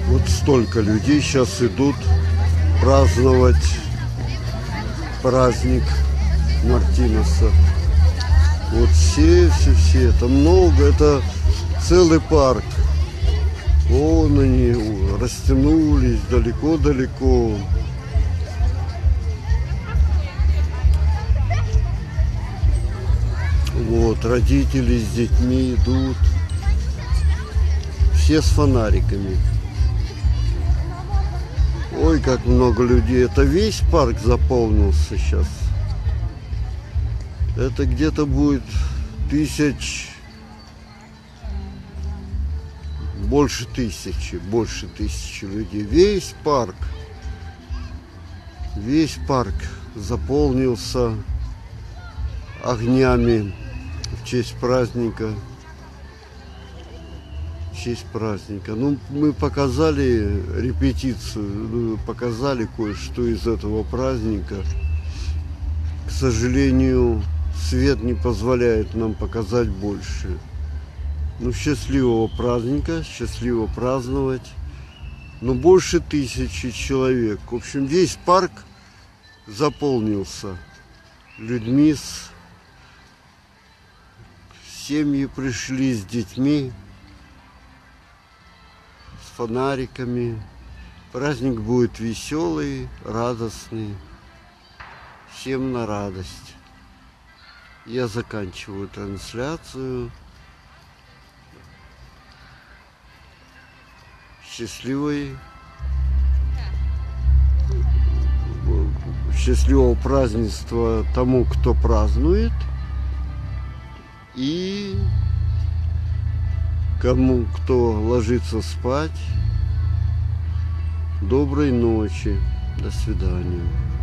Вот столько людей сейчас идут праздновать праздник Мартинаса. Вот все, это много, это целый парк. Вон они растянулись далеко-далеко. Вот, родители с детьми идут. Все с фонариками. Ой, как много людей. Это весь парк заполнился сейчас. Это где-то будет больше тысячи людей. Весь парк заполнился огнями в честь праздника. Ну, мы показали репетицию, показали кое-что из этого праздника. К сожалению, свет не позволяет нам показать больше. Ну, счастливого праздника, счастливо праздновать. Но больше 1000 человек. В общем, весь парк заполнился людьми. Семьи пришли с детьми, с фонариками. Праздник будет веселый, радостный. Всем на радость. Я заканчиваю трансляцию. Счастливого празднества тому, кто празднует, и кому, кто ложится спать, доброй ночи, до свидания.